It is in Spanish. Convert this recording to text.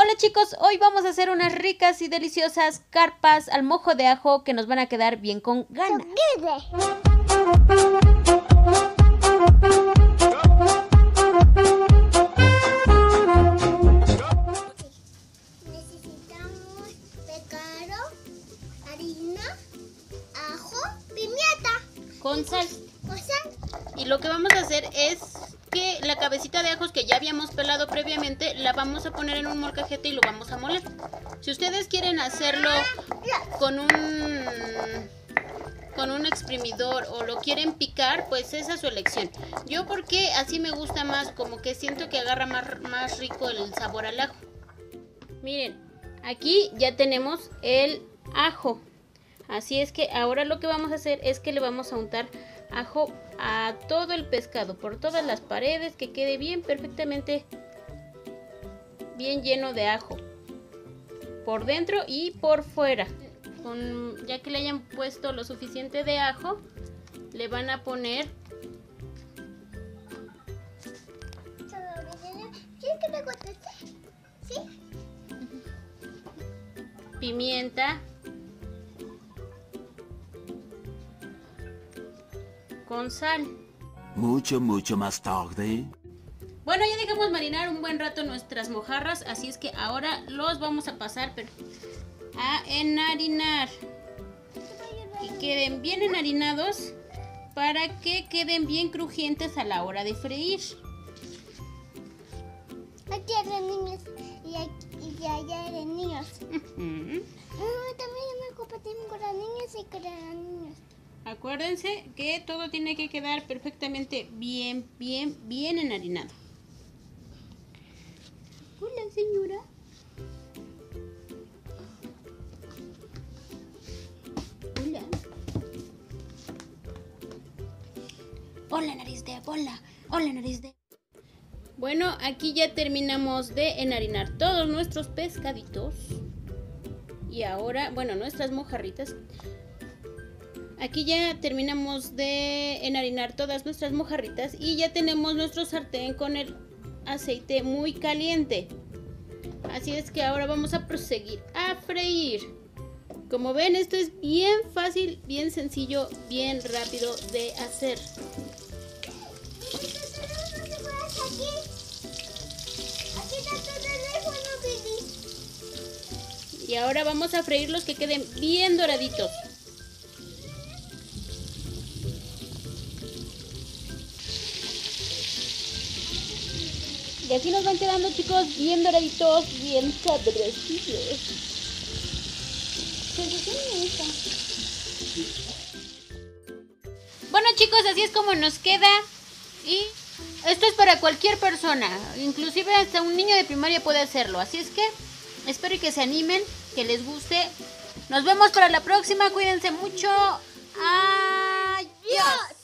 Hola chicos, hoy vamos a hacer unas ricas y deliciosas carpas al mojo de ajo que nos van a quedar bien con ganas. Necesitamos pescado, harina, ajo, pimienta. Con sal. Con sal. Y lo que vamos a hacer es que la cabecita de ajos que ya habíamos pelado previamente la vamos a poner en un molcajete y lo vamos a moler. Si ustedes quieren hacerlo con un exprimidor o lo quieren picar, pues esa es su elección. Yo porque así me gusta más, como que siento que agarra más rico el sabor al ajo. Miren, aquí ya tenemos el ajo. Así es que ahora lo que vamos a hacer es que le vamos a untar ajo a todo el pescado, por todas las paredes, que quede bien perfectamente bien lleno de ajo, por dentro y por fuera. Ya que le hayan puesto lo suficiente de ajo, le van a poner ¿Quieres que me conteste? ¿Sí? pimienta con sal. Mucho más tarde. Bueno, ya dejamos marinar un buen rato nuestras mojarras, así es que ahora los vamos a pasar a enharinar. Que queden bien enharinados para que queden bien crujientes a la hora de freír. Aquí hay de niños y allá hay de niños. También me compartimos con las niñas y con los niños. Acuérdense que todo tiene que quedar perfectamente bien enharinado. Hola, señora. Hola. Hola, nariz de bola. Hola, nariz de... Bueno, aquí ya terminamos de enharinar todos nuestros pescaditos. Y ahora, bueno, nuestras mojarritas. Aquí ya terminamos de enharinar todas nuestras mojarritas y ya tenemos nuestro sartén con el aceite muy caliente. Así es que ahora vamos a proseguir a freír. Como ven, esto es bien fácil, bien sencillo, bien rápido de hacer. Aquí está tu teléfono, Billy. Y ahora vamos a freírlos que queden bien doraditos. Y así nos van quedando, chicos, bien doraditos, bien sabrositos. Bueno, chicos, así es como nos queda. Y esto es para cualquier persona, inclusive hasta un niño de primaria puede hacerlo. Así es que espero que se animen, que les guste. Nos vemos para la próxima, cuídense mucho. Adiós.